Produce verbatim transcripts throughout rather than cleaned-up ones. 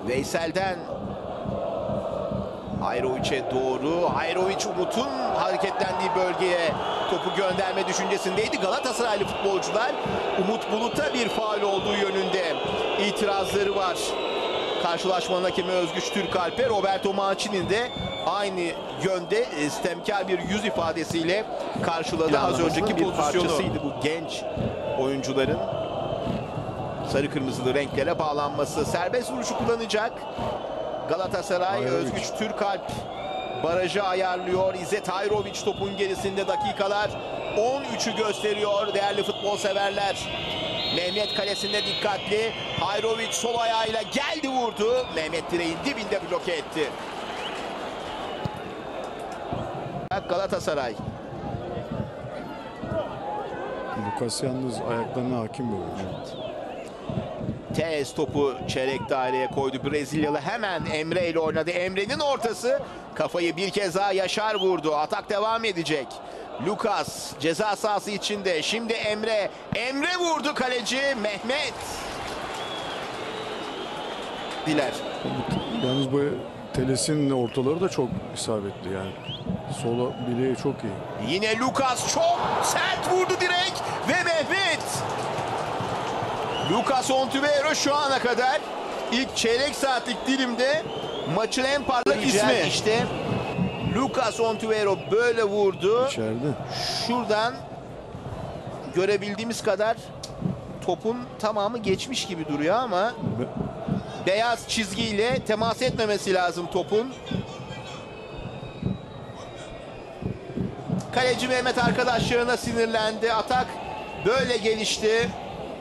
Veysel'den Hayrovic'e doğru. Hayrovic Umut'un hareketlendiği bölgeye topu gönderme düşüncesindeydi. Galatasaraylı futbolcular Umut Bulut'a bir faul olduğu yönünde itirazları var. Karşılaşmanın hakemi Özgüç Türkalp'e, Roberto Mancini'nin de aynı yönde istemkar bir yüz ifadesiyle karşıladı. Az önceki bir parçasıydı bu genç oyuncuların sarı kırmızılı renklere bağlanması. Serbest vuruşu kullanacak Galatasaray. Hayrovic. Özgüç Türkalp barajı ayarlıyor. İzzet Hayrovic topun gerisinde, dakikalar on üçü gösteriyor değerli futbol severler. Mehmet kalesinde dikkatli. Hayrovic sol ayağıyla geldi, vurdu. Mehmet direğin dibinde bloke etti. Galatasaray. Lucas yalnız ayaklarına hakim bir oyuncu. Tez topu çeyrek daireye koydu. Brezilyalı hemen Emre ile oynadı. Emre'nin ortası, kafayı bir kez daha Yaşar vurdu. Atak devam edecek. Lucas ceza sahası içinde. Şimdi Emre. Emre vurdu, kaleci Mehmet. Diler. Yalnız bu Teles'in ortaları da çok isabetli yani. Solo bileği çok iyi. Yine Lucas çok sert vurdu direk ve Mehmet. Lucas Ontiveros şu ana kadar ilk çeyrek saatlik dilimde maçın en parlak ismi. İşte Lucas Ontiveros böyle vurdu. İçeride. Şuradan görebildiğimiz kadar topun tamamı geçmiş gibi duruyor ama Be beyaz çizgiyle temas etmemesi lazım topun. Kaleci Mehmet arkadaşlarına sinirlendi. Atak böyle gelişti.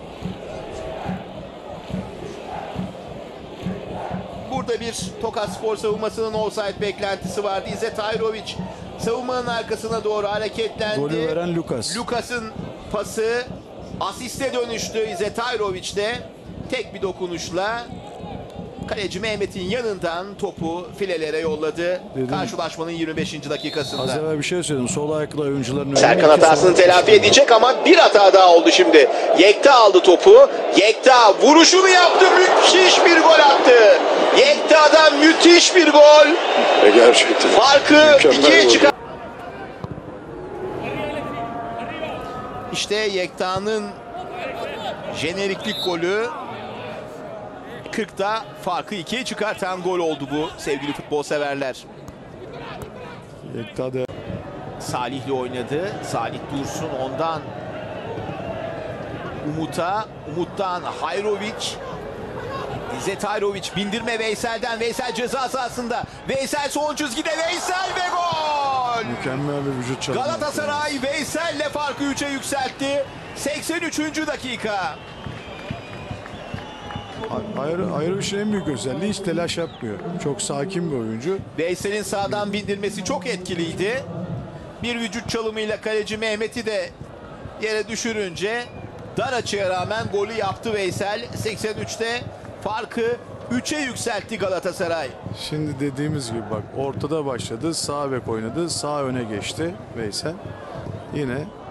Burada bir Tokatspor savunmasının offside beklentisi vardı. İzzet Hayrovic savunmanın arkasına doğru hareketlendi. Golü veren Lucas. Lucas'ın pası asiste dönüştü. İzzet Hayrovic de tek bir dokunuşla kaleci Mehmet'in yanından topu filelere yolladı. Dedim, karşılaşmanın yirmi beşinci dakikasında. Az evvel bir şey söyledim. Sol ayaklı oyuncuların... Serkan hatasını telafi edecek ama bir hata daha oldu şimdi. Yekta aldı topu. Yekta vuruşunu yaptı. Müthiş bir gol attı. Yekta'dan müthiş bir gol. E gerçekten. Farkı ikiye çıkar. İşte Yekta'nın jeneriklik golü. kırkta farkı ikiye çıkartan gol oldu bu sevgili futbol severler. Yekta da... Salih'le oynadı. Salih Dursun, ondan Umut'a. Umut'tan Hayrovic. İzzet Hayrovic bindirme Veysel'den. Veysel ceza sahasında. Veysel son çizgide. Veysel ve gol! Mükemmel bir vücut çalımı. Galatasaray Veysel'le farkı üçe yükseltti. seksen üçüncü dakika. Ayrı, ayrı bir şey, en büyük özelliği hiç telaş yapmıyor. Çok sakin bir oyuncu. Veysel'in sağdan bindirmesi çok etkiliydi. Bir vücut çalımıyla kaleci Mehmet'i de yere düşürünce dar açıya rağmen golü yaptı Veysel. seksen üçte farkı üçe yükseltti Galatasaray. Şimdi dediğimiz gibi bak, ortada başladı. Sağ bek oynadı. Sağ öne geçti Veysel. Yine